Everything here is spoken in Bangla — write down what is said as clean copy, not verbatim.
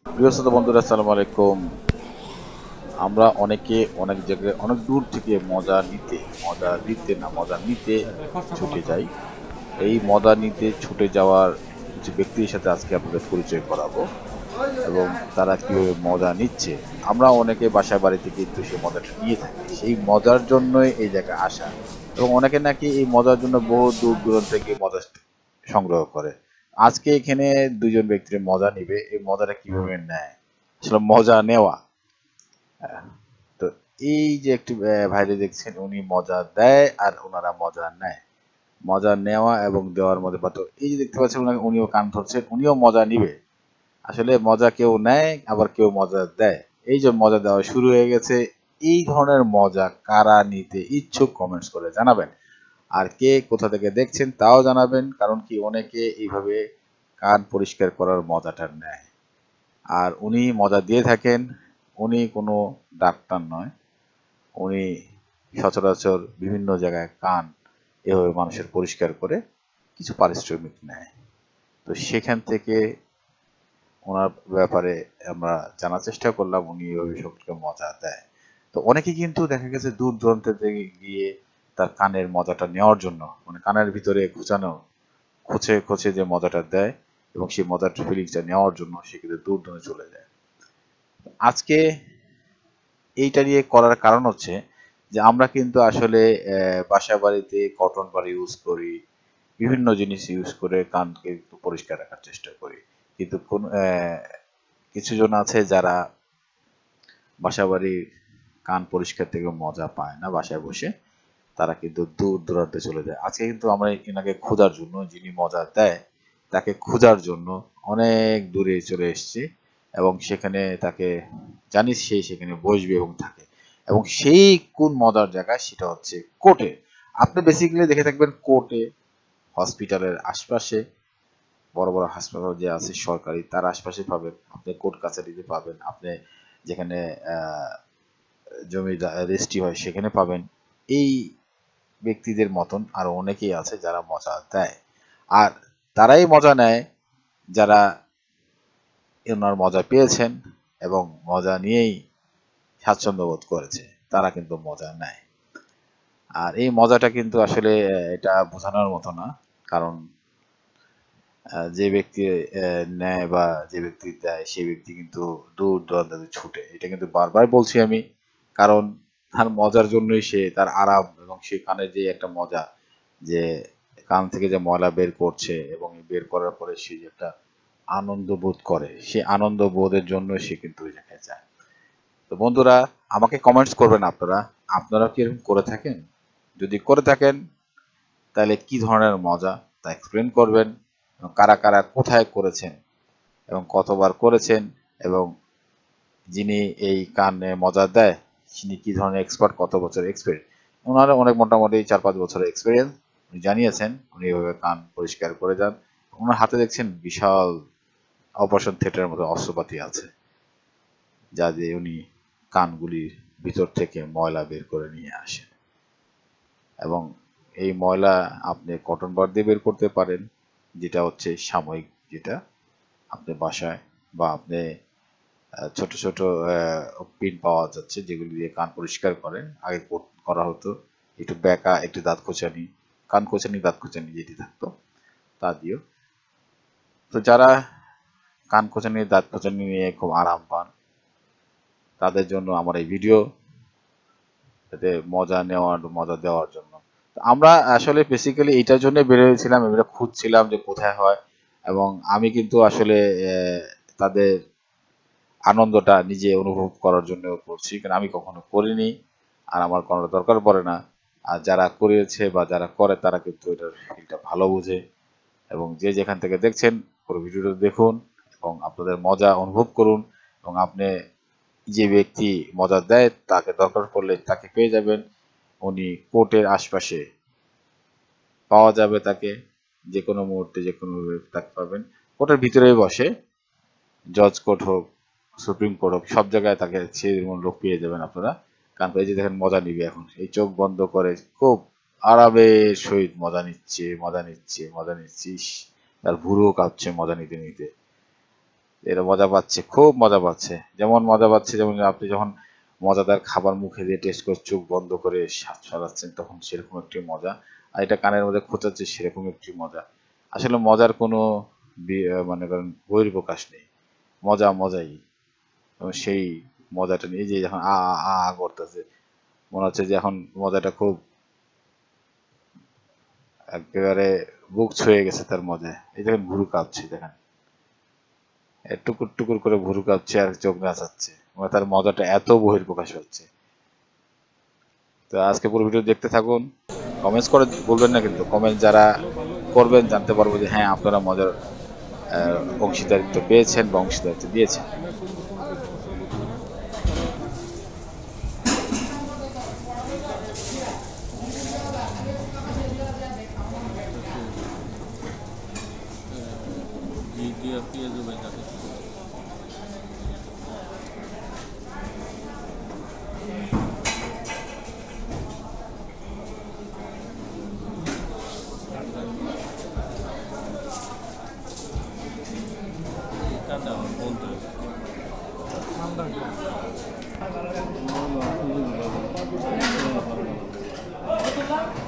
প্রিয় শ্রোতা বন্ধুরা, আসসালামু আলাইকুম। আমরা অনেকে অনেক জায়গায় অনেক দূর থেকে মজা নিতে ছুটে যাই। এই মজা নিতে ছুটে যাওয়ার কিছু ব্যক্তির সাথে আজকে আপনাদের পরিচয় করাবো এবং তারা কিভাবে মজা নিচ্ছে। আমরা অনেকে বাসা বাড়িতে কিন্তু সেই মজাটা নিয়ে থাকি, সেই মজার জন্যই এই জায়গায় আসা। এবং অনেকে নাকি এই মজার জন্য বহু দূর দূরান্ত থেকে মজা সংগ্রহ করে। আজকে এখানে দুজন ব্যক্তির মজা নিবে, এই মজাটা কিভাবে নেয়, আসলে মজা নেওয়া। তো এই যে একটি ভাইরে দেখছেন, উনি মজা দেয় আর ওনারা মজা নেয়। মজা নেওয়া এবং দেওয়ার মধ্যে পার্থক্য। এই যে দেখতে পাচ্ছেন, উনিও কান ধরছেন, উনিও মজা নিবে। আসলে মজা কেউ নেয়, আবার কেউ মজা দেয়। এই যে মজা দেওয়া শুরু হয়ে গেছে। এই ধরনের মজা কারা নিতে ইচ্ছুক কমেন্টস করে জানাবেন। আর কে কোথা থেকে দেখছেন তাও জানাবেন, কারণ কি অনেকে এইভাবে কান পরিষ্কার করার মজাটা নেয়। আর উনি মজা দিয়ে থাকেন। উনি কোনো ডাক্তার নয়, উনি সচরাচর বিভিন্ন জায়গায় কান এভাবে মানুষের পরিষ্কার করে কিছু পারিশ্রমিক নেয়। তো সেখান থেকে ওনার ব্যাপারে আমরা জানার চেষ্টা করলাম, উনি এভাবে সবকে মজা দেয়। তো অনেকে কিন্তু দেখা গেছে দূর দূরান্ত থেকে গিয়ে তার কানের মজাটা নেওয়ার জন্য, মানে কানের ভিতরে খোঁচে খোঁচে যে মজাটা দেয় এবং সেই মজার ফিলিংসটা নেওয়ার জন্য সে কিন্তু দূর দূরে চলে যায়। আজকে এইটা নিয়ে করার কারণ হচ্ছে যে আমরা কিন্তু আসলে বাসা বাড়িতে কটন বার ইউজ করি, বিভিন্ন জিনিস ইউজ করে কানকে একটু পরিষ্কার রাখার চেষ্টা করি। কিন্তু কিছু জন আছে যারা বাসা বাড়ির কান পরিষ্কার থেকে মজা পায় না বাসায় বসে, তারা কিন্তু দূর দূরান্তে চলে যায়। আজকে কিন্তু আমরা এনাকে খোঁজার জন্য, যিনি মজা দেয় তাকে খোঁজার জন্য অনেক দূরে চলে এসেছি এবং সেখানে তাকে জানি সে সেখানে বসবে এবং থাকে। এবং সেই কোন মজার জায়গা সেটা হচ্ছে কোর্টে। আপনি বেসিক্যালি দেখে থাকবেন কোর্টে, হসপিটালের আশপাশে, বড় বড় হাসপাতাল যে আছে সরকারি তার আশপাশে পাবেন, আপনি কোর্ট কাছারিতে পাবেন, আপনি যেখানে আহ, জমি রেজিস্ট্রি হয় সেখানে পাবেন। এই ব্যক্তিদের মতন আরো অনেকেই আছে যারা মজা দেয়। আর তারাই মজা নেয় যারা এনার মজা পেয়েছেন এবং মজা নিয়েই স্বাচ্ছন্দ্য বোধ করেছে, তারা কিন্তু মজা নেয়। আর এই মজাটা কিন্তু আসলে এটা বোঝানোর মতো না। কারণ যে ব্যক্তি নেয় বা যে ব্যক্তি দেয় সেই ব্যক্তি কিন্তু দূর দূরান্তে ছুটে, এটা কিন্তু বারবার বলছি আমি। কারণ তার মজার জন্যই সে তার আরাম এবং সে কানে যে একটা মজা, যে কান থেকে যে ময়লা বের করছে এবং বের করার পরে সে যে একটা আনন্দ বোধ করে, সে আনন্দ বোধের জন্য সে কিন্তু ওই জায়গায় যায়। তো বন্ধুরা, আমাকে কমেন্টস করবেন আপনারা, আপনারা কি এরকম করে থাকেন? যদি করে থাকেন তাহলে কি ধরনের মজা তা এক্সপ্লেন করবেন, এবং কারা কারা কোথায় করেছেন এবং কতবার করেছেন, এবং যিনি এই কানে মজা দেয় তিনি কি ধরনের এক্সপার্ট, কত বছর এক্সপিরিয়েন্স। ওনারা অনেক, মোটামুটি 4-5 বছরের এক্সপিরিয়েন্স উনি জানিয়েছেন। উনি এভাবে কান পরিষ্কার করে যান। ওনার হাতে দেখছেন বিশাল অপারেশন থিয়েটারের মতো অস্ত্রপাতি আছে, যা দিয়ে উনি কানগুলির ভিতর থেকে ময়লা বের করে নিয়ে আসেন। এবং এই ময়লা আপনি কটন বার দিয়ে বের করতে পারেন, যেটা হচ্ছে সাময়িক, যেটা আপনি বাসায় বা আপনি ছোট ছোট পিন পাওয়া যাচ্ছে যেগুলি দিয়ে কান পরিষ্কার করেন। আগে করা হতো একটু বেঁকা, একটু দাঁত খোঁচানি, কান খোঁচানি দাঁত খোঁচানি যেটি থাকতো তা দিয়েও। তো যারা কান খোঁচানি দাঁত খোঁচানি নিয়ে খুব আরাম পান, তাদের জন্য আমার এই ভিডিও, যাতে মজা নেওয়ার মজা দেওয়ার জন্য। তো আমরা আসলে বেসিক্যালি এইটার জন্য বের হয়েছিলাম, এবারে খুঁজছিলাম যে কোথায় হয়। এবং আমি কিন্তু আসলে তাদের আনন্দটা নিজে অনুভব করার জন্য করছি, কারণ আমি কখনো করিনি আর আমার করার দরকার পড়ে না। আর যারা করেছে বা যারা করে তারা কিন্তু এটার ফিলটা ভালো বোঝে। এবং যে যেখান থেকে দেখছেন পুরো ভিডিওটা দেখুন এবং আপনাদের মজা অনুভব করুন। এবং আপনি যে ব্যক্তি মজা দেয় তাকে দরকার পড়লে তাকে পেয়ে যাবেন। উনি কোর্টের আশপাশে পাওয়া যাবে তাকে, যে কোনো মুহূর্তে যে কোনো তাকে পাবেন। কোর্টের ভিতরেই বসে, জজ কোর্ট হোক, সুপ্রিম কোর্ট হোক, সব জায়গায় তাকে সেরকম লোক পেয়ে যাবেন আপনারা। কারণ এই যে দেখেন মজা নিবে, এখন এই চোখ বন্ধ করে খুব আরামের সহিত মজা নিচ্ছে, মজা নিচ্ছে, মজা নিচ্ছিস, তার ভুরুও কাঁপছে মজা নিতে নিতে। এরা মজা পাচ্ছে, খুব মজা পাচ্ছে। যেমন মজা পাচ্ছে, যেমন আপনি যখন মজাদার খাবার মুখে দিয়ে টেস্ট করে চোখ বন্ধ করে স্বাদ ছড়াচ্ছেন, তখন সেরকম একটি মজা। আর এটা কানের মধ্যে খোঁচাচ্ছে, সেরকম একটি মজা। আসলে মজার কোনো মনে করেন বহিঃপ্রকাশ নেই। মজা মজাই। এবং সেই মজাটা নিয়ে যে যখন আ আ আ করতেছে, মনে হচ্ছে যে এখন মজাটা খুব একেবারে বুক ছুঁয়ে গেছে তার মজা। এই দেখেন ভুরু কাঁপছে, দেখেন টুকুর টুকুর করে ভুরু কাঁপছে আর চোখ নাচাচ্ছে, মানে তার মজাটা এত বহিঃপ্রকাশ হচ্ছে। তো আজকে পুরো ভিডিও দেখতে থাকুন, কমেন্টস করে বলবেন না, কিন্তু কমেন্ট যারা করবেন জানতে পারবো যে হ্যাঁ আপনারা মজার অংশীদারিত্ব পেয়েছেন বা অংশীদারিত্ব দিয়েছেন। dia পেঁয়াজও বেঁচা দিচ্ছে। কাটা আমার বলতে ঠান্ডা